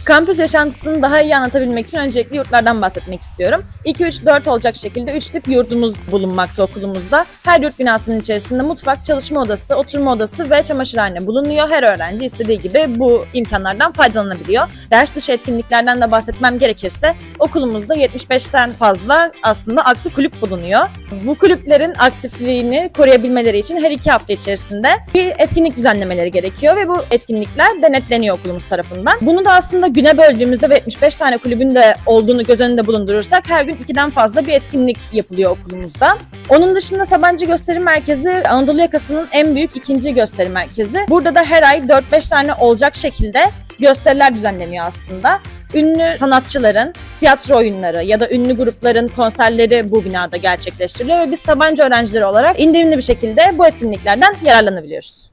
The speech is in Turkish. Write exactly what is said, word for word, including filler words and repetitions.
Kampüs yaşantısını daha iyi anlatabilmek için öncelikle yurtlardan bahsetmek istiyorum. iki üç dört olacak şekilde üç tip yurdumuz bulunmakta okulumuzda. Her yurt binasının içerisinde mutfak, çalışma odası, oturma odası ve çamaşırhane bulunuyor. Her öğrenci istediği gibi bu imkanlardan faydalanabiliyor. Ders dışı etkinliklerden de bahsetmem gerekirse okulumuzda yetmiş beşten fazla aslında aktif kulüp bulunuyor. Bu kulüplerin aktifliğini koruyabilmeleri için her iki hafta içerisinde bir etkinlik düzenlemeleri gerekiyor ve bu etkinlikler denetleniyor okulumuz tarafından. Bunu da aslında güne böldüğümüzde ve yetmiş beş tane kulübün de olduğunu göz önünde bulundurursak her gün ikiden fazla bir etkinlik yapılıyor okulumuzda. Onun dışında Sabancı Gösteri Merkezi Anadolu Yakası'nın en büyük ikinci gösteri merkezi. Burada da her ay dört beş tane olacak şekilde gösteriler düzenleniyor aslında. Ünlü sanatçıların tiyatro oyunları ya da ünlü grupların konserleri bu binada gerçekleştiriliyor ve biz Sabancı öğrencileri olarak indirimli bir şekilde bu etkinliklerden yararlanabiliyoruz.